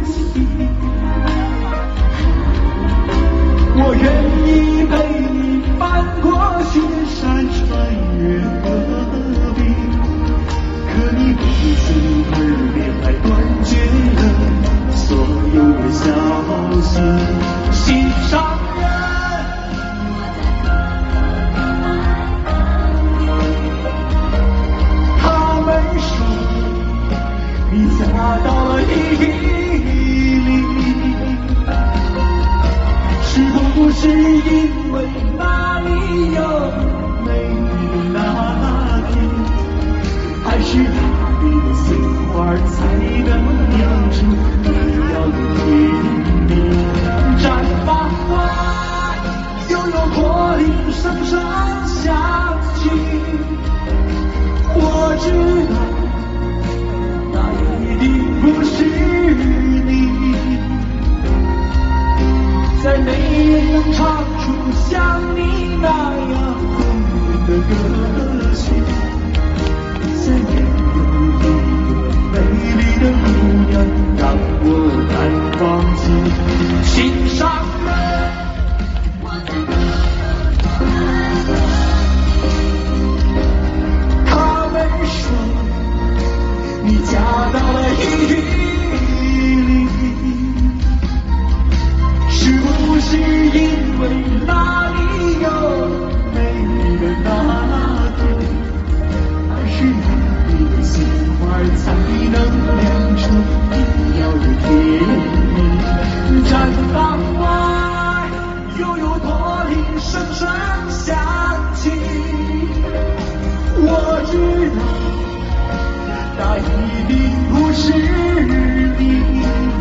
息。我愿意陪你翻过雪山，穿越戈壁，可你不辞而别，还断绝了所有的消息。心上人，他们说你嫁到了伊犁，是不是因为那里有美丽的那天，还是那里的鲜花才能酿出你要的甜蜜？毡房外又有驼铃声声响起，我知道那一定不是你，再没人能唱出像你那样动人的歌曲，再没有一个美丽的姑娘让我难忘记。心上人，他们说你嫁到了伊犁，是不是因为那里有美丽的那天，还是那里的鲜花才能酿出你要的甜蜜？毡房外又有驼铃声声响起，我知道那一定不是你，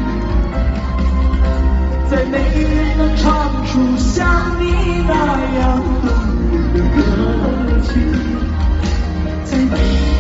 再没人能唱出像你那样动人的歌曲，再没